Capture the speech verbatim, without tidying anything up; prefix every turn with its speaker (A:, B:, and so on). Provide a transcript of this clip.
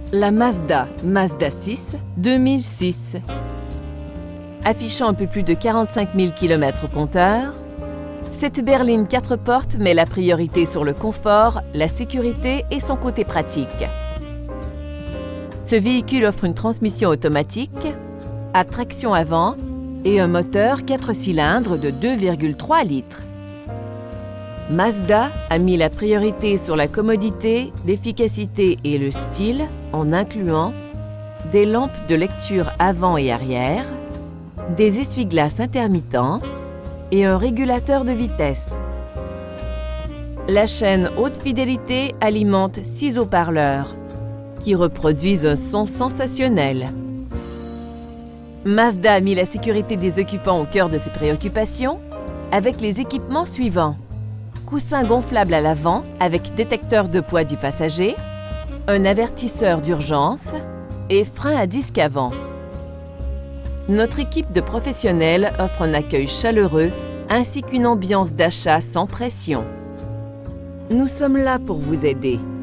A: La Mazda Mazda six deux mille six. Affichant un peu plus de quarante-cinq mille kilomètres au compteur, cette berline quatre portes met la priorité sur le confort, la sécurité et son côté pratique. Ce véhicule offre une transmission automatique, à traction avant et un moteur quatre cylindres de deux virgule trois litres. Mazda a mis la priorité sur la commodité, l'efficacité et le style en incluant des lampes de lecture avant et arrière, des essuie-glaces intermittents et un régulateur de vitesse. La chaîne haute fidélité alimente six haut-parleurs qui reproduisent un son sensationnel. Mazda a mis la sécurité des occupants au cœur de ses préoccupations avec les équipements suivants. Coussin gonflable à l'avant avec détecteur de poids du passager, un avertisseur d'urgence et frein à disque avant. Notre équipe de professionnels offre un accueil chaleureux ainsi qu'une ambiance d'achat sans pression. Nous sommes là pour vous aider.